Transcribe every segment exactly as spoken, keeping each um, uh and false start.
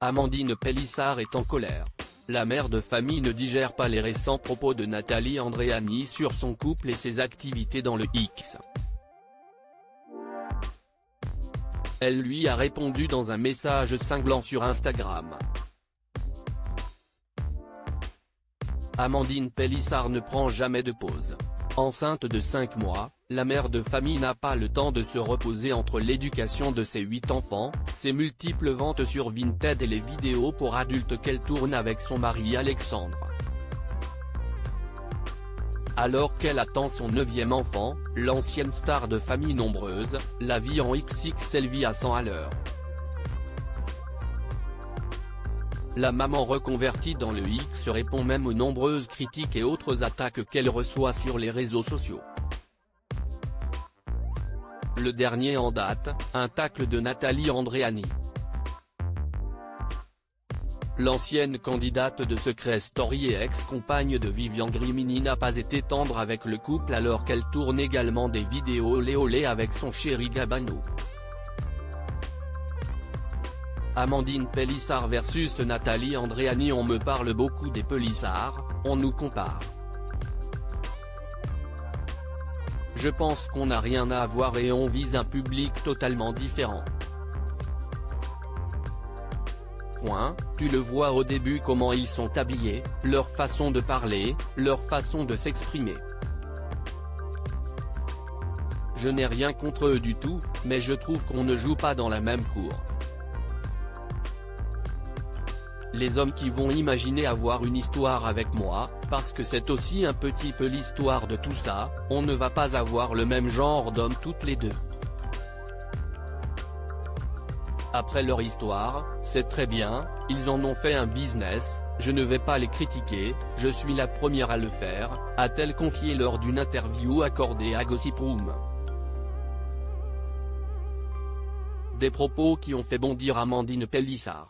Amandine Pélissard est en colère. La mère de famille ne digère pas les récents propos de Nathalie Andréani sur son couple et ses activités dans le X. Elle lui a répondu dans un message cinglant sur Instagram. Amandine Pélissard ne prend jamais de pause. Enceinte de cinq mois, la mère de famille n'a pas le temps de se reposer entre l'éducation de ses huit enfants, ses multiples ventes sur Vinted et les vidéos pour adultes qu'elle tourne avec son mari Alexandre. Alors qu'elle attend son neuvième enfant, l'ancienne star de famille nombreuse, la vie en X X L vit à cent à l'heure. La maman reconvertie dans le X répond même aux nombreuses critiques et autres attaques qu'elle reçoit sur les réseaux sociaux. Le dernier en date, un tacle de Nathalie Andréani. L'ancienne candidate de Secret Story et ex-compagne de Vivian Grimini n'a pas été tendre avec le couple alors qu'elle tourne également des vidéos olé olé avec son chéri Gabano. Amandine Pélissard versus Nathalie Andréani. On me parle beaucoup des Pélissard, on nous compare. Je pense qu'on n'a rien à voir et on vise un public totalement différent. Point, tu le vois au début comment ils sont habillés, leur façon de parler, leur façon de s'exprimer. Je n'ai rien contre eux du tout, mais je trouve qu'on ne joue pas dans la même cour. Les hommes qui vont imaginer avoir une histoire avec moi, parce que c'est aussi un petit peu l'histoire de tout ça, on ne va pas avoir le même genre d'hommes toutes les deux. Après leur histoire, c'est très bien, ils en ont fait un business, je ne vais pas les critiquer, je suis la première à le faire, a-t-elle confié lors d'une interview accordée à Gossip Room. Des propos qui ont fait bondir Amandine Pélissard.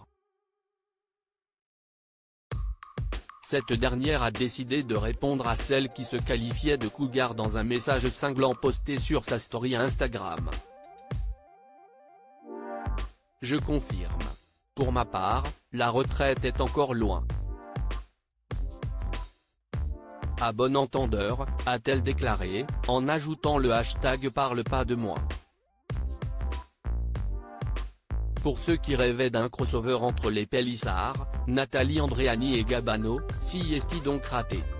Cette dernière a décidé de répondre à celle qui se qualifiait de cougar dans un message cinglant posté sur sa story Instagram. Je confirme. Pour ma part, la retraite est encore loin. À bon entendeur, a-t-elle déclaré, en ajoutant le hashtag parle pas de moi. Pour ceux qui rêvaient d'un crossover entre les Pélissard, Nathalie Andréani et Gabano, s'y est-il donc raté.